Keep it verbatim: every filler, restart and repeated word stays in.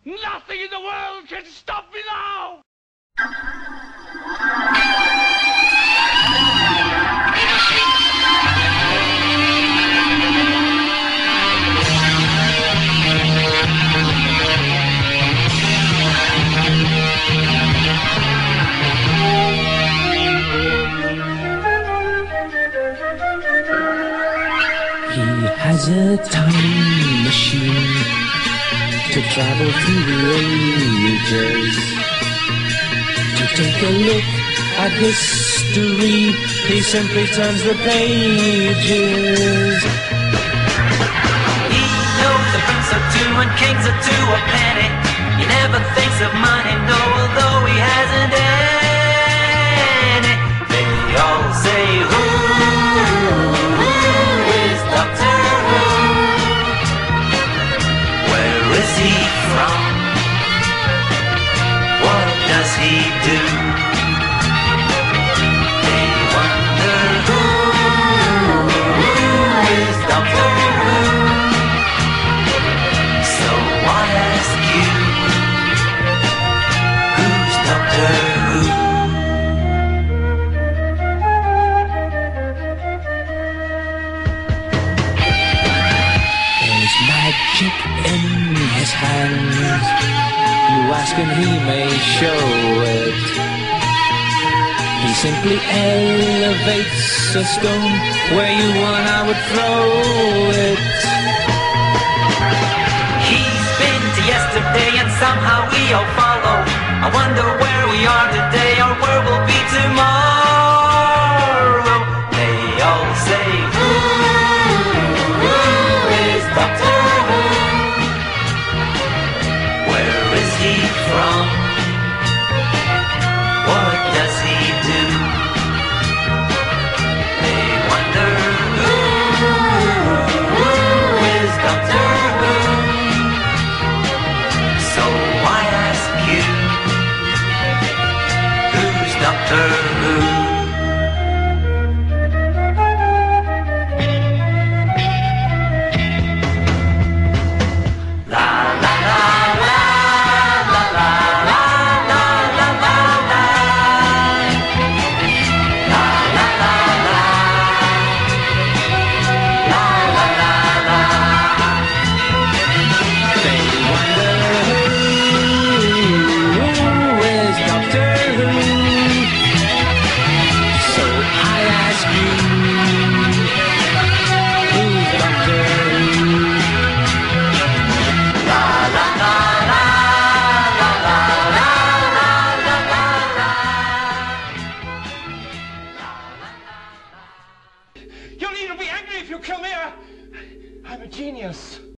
Nothing in the world can stop me now! He has a time machine to travel through the ages, to take a look at history. He simply turns the pages. He knows the prince of two and kings of two a penny. He never thinks of money, no, although he hasn't any. They all say, who is Doctor Who? Where is he from? What does he do? They wonder who is Doctor Who. So I ask you, who's Doctor Who? There's magic in his hands. You ask and he may show it. He simply elevates a stone where you want, I would throw it. He's been to yesterday and somehow we all follow. I wonder where we are today or where we'll be tomorrow. They all say, who, who is Doctor Who? Where is he from? What does he do? They wonder who, who is Doctor Who? So I ask you, who's Doctor Who? La la la la la la la la la la la. La la la la. La la la la. They wonder who is Doctor Who. So I ask you, who's Doctor Who? La la la la la la la la la la. You'll need to be angry if you kill me. I- I'm a genius.